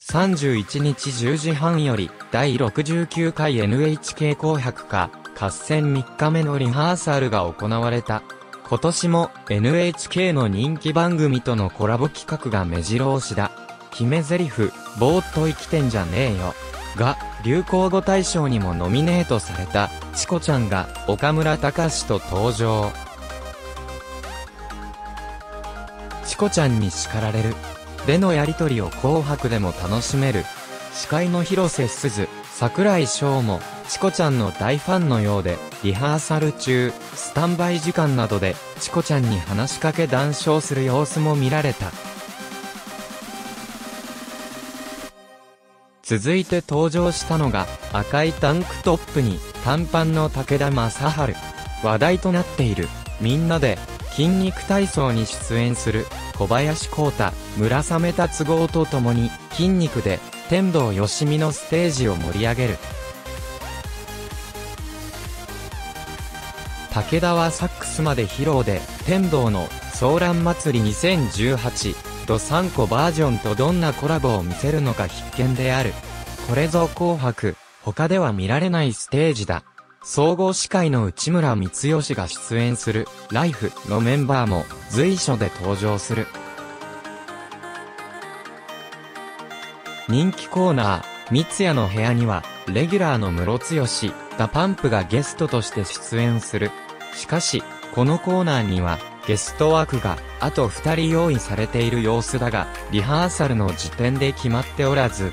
31日10時半より第69回 NHK 紅白歌合戦3日目のリハーサルが行われた。今年も NHK の人気番組とのコラボ企画が目白押しだ。決め台詞、ぼーっと生きてんじゃねえよ。が、流行語大賞にもノミネートされた、チコちゃんが岡村隆史と登場。チコちゃんに叱られる。でのやりとりを紅白でも楽しめる。司会の広瀬すず、櫻井翔も、チコちゃんの大ファンのようで、リハーサル中、スタンバイ時間などで、チコちゃんに話しかけ談笑する様子も見られた。続いて登場したのが、赤いタンクトップに短パンの武田正晴。話題となっている、みんなで、筋肉体操に出演する、小林幸太、村雨達郎と共に、筋肉で、天童よしみのステージを盛り上げる。武田はサックスまで披露で、天童の、ソーラン祭り2018、と3個バージョンとどんなコラボを見せるのか必見である。これぞ紅白、他では見られないステージだ。総合司会の内村光良が出演する、ライフのメンバーも随所で登場する。人気コーナー、三ツ矢の部屋には、レギュラーのムロツヨシ、ダパンプがゲストとして出演する。しかし、このコーナーには、ゲスト枠が、あと2人用意されている様子だが、リハーサルの時点で決まっておらず、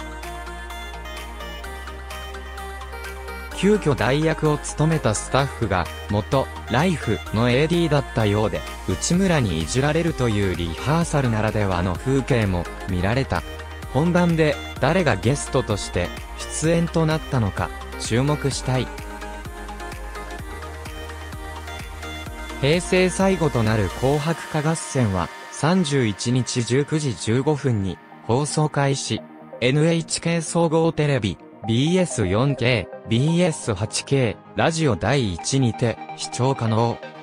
急遽代役を務めたスタッフが、元、ライフの AD だったようで、内村にいじられるというリハーサルならではの風景も見られた。本番で、誰がゲストとして出演となったのか、注目したい。平成最後となる紅白歌合戦は、31日19時15分に放送開始。NHK 総合テレビ、BS4K、BS8K、ラジオ第1にて視聴可能。